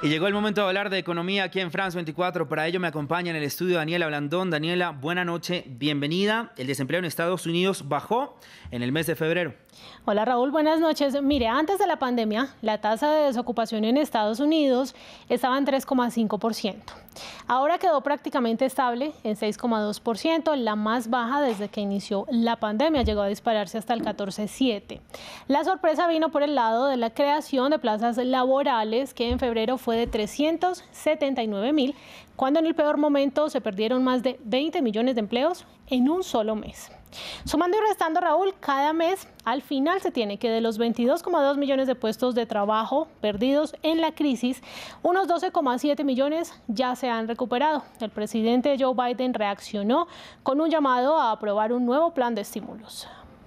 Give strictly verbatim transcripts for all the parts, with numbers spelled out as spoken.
Y llegó el momento de hablar de economía aquí en France veinticuatro. Para ello me acompaña en el estudio Daniela Blandón. Daniela, buena noche, bienvenida. El desempleo en Estados Unidos bajó en el mes de febrero. Hola Raúl, buenas noches. Mire, antes de la pandemia, la tasa de desocupación en Estados Unidos estaba en tres coma cinco por ciento. Ahora quedó prácticamente estable en seis coma dos por ciento, la más baja desde que inició la pandemia. Llegó a dispararse hasta el catorce coma siete por ciento. La sorpresa vino por el lado de la creación de plazas laborales, que en febrero fue de trescientos setenta y nueve mil, cuando en el peor momento se perdieron más de veinte millones de empleos en un solo mes. Sumando y restando, Raúl, cada mes al final se tiene que de los veintidós coma dos millones de puestos de trabajo perdidos en la crisis, unos doce coma siete millones ya se han recuperado. El presidente Joe Biden reaccionó con un llamado a aprobar un nuevo plan de estímulos.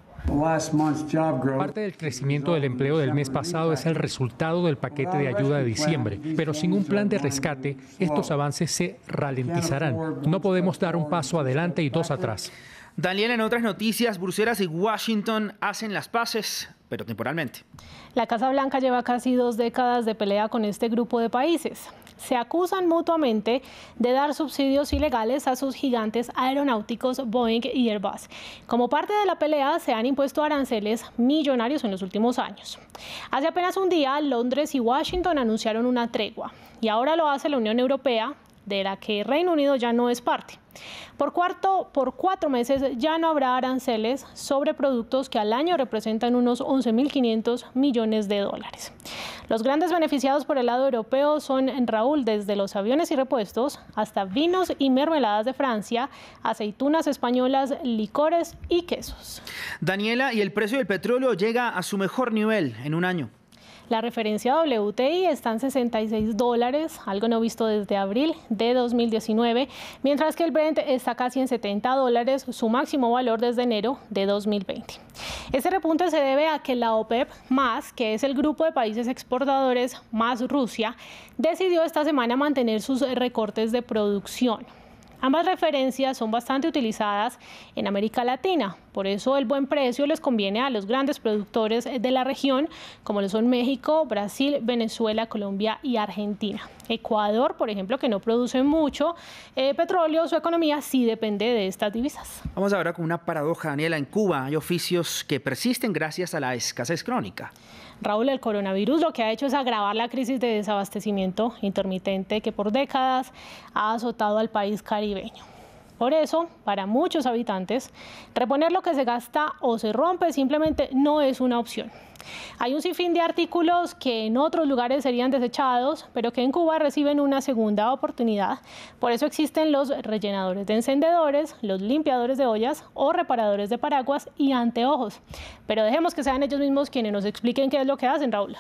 Parte del crecimiento del empleo del mes pasado es el resultado del paquete de ayuda de diciembre, pero sin un plan de rescate, estos avances se ralentizarán. No podemos dar un paso adelante y dos atrás. Daniela, en otras noticias, Bruselas y Washington hacen las paces, pero temporalmente. La Casa Blanca lleva casi dos décadas de pelea con este grupo de países. Se acusan mutuamente de dar subsidios ilegales a sus gigantes aeronáuticos Boeing y Airbus. Como parte de la pelea, se han impuesto aranceles millonarios en los últimos años. Hace apenas un día, Londres y Washington anunciaron una tregua, y ahora lo hace la Unión Europea, de la que Reino Unido ya no es parte. Por, cuarto, por cuatro meses ya no habrá aranceles sobre productos que al año representan unos once mil quinientos millones de dólares. Los grandes beneficiados por el lado europeo son, Raúl, desde los aviones y repuestos hasta vinos y mermeladas de Francia, aceitunas españolas, licores y quesos. Daniela, y el precio del petróleo llega a su mejor nivel en un año. La referencia W T I está en sesenta y seis dólares, algo no visto desde abril de dos mil diecinueve, mientras que el Brent está casi en setenta dólares, su máximo valor desde enero de dos mil veinte. Este repunte se debe a que la OPEP más, que es el grupo de países exportadores más Rusia, decidió esta semana mantener sus recortes de producción. Ambas referencias son bastante utilizadas en América Latina, por eso el buen precio les conviene a los grandes productores de la región, como lo son México, Brasil, Venezuela, Colombia y Argentina. Ecuador, por ejemplo, que no produce mucho eh, petróleo, su economía sí depende de estas divisas. Vamos ahora con una paradoja, Daniela. En Cuba hay oficios que persisten gracias a la escasez crónica. Raúl, el coronavirus lo que ha hecho es agravar la crisis de desabastecimiento intermitente que por décadas ha azotado al país caribeño. Por eso, para muchos habitantes, reponer lo que se gasta o se rompe simplemente no es una opción. Hay un sinfín de artículos que en otros lugares serían desechados, pero que en Cuba reciben una segunda oportunidad. Por eso existen los rellenadores de encendedores, los limpiadores de ollas o reparadores de paraguas y anteojos. Pero dejemos que sean ellos mismos quienes nos expliquen qué es lo que hacen, Raúl.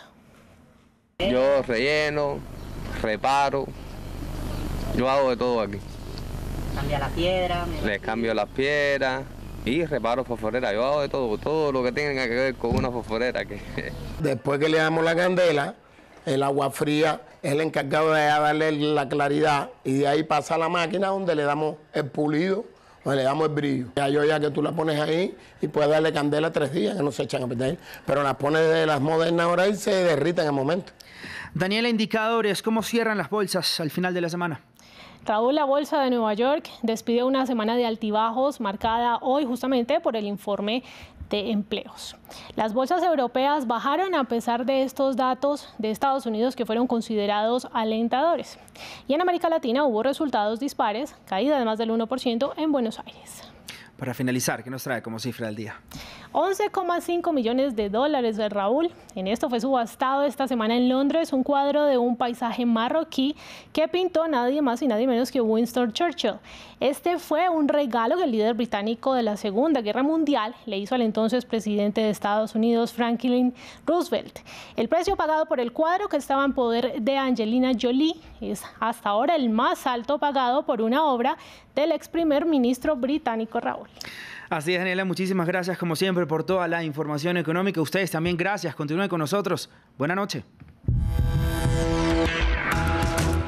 Yo relleno, reparo, yo hago de todo aquí. Cambia la piedra. Les cambio las piedras y reparo fosforera. Yo hago de todo, todo lo que tenga que ver con una fosforera. Que... Después que le damos la candela, el agua fría es el encargado de darle la claridad y de ahí pasa a la máquina donde le damos el pulido, donde le damos el brillo. Ya yo ya que tú la pones ahí y puedes darle candela tres días que no se echan a perder, pero las pones de las modernas ahora y se derriten en el momento. Daniela, indicadores, ¿cómo cierran las bolsas al final de la semana? Raúl, la bolsa de Nueva York despide una semana de altibajos marcada hoy justamente por el informe de empleos. Las bolsas europeas bajaron a pesar de estos datos de Estados Unidos que fueron considerados alentadores. Y en América Latina hubo resultados dispares, caída de más del uno por ciento en Buenos Aires. Para finalizar, ¿qué nos trae como cifra del día? once coma cinco millones de dólares de Raúl. En esto fue subastado esta semana en Londres un cuadro de un paisaje marroquí que pintó nadie más y nadie menos que Winston Churchill. Este fue un regalo que el líder británico de la Segunda Guerra Mundial le hizo al entonces presidente de Estados Unidos, Franklin Roosevelt. El precio pagado por el cuadro, que estaba en poder de Angelina Jolie, es hasta ahora el más alto pagado por una obra del ex primer ministro británico, Raúl. Así es, Daniela, muchísimas gracias como siempre por toda la información económica. Ustedes también gracias, continúen con nosotros. Buenas noches.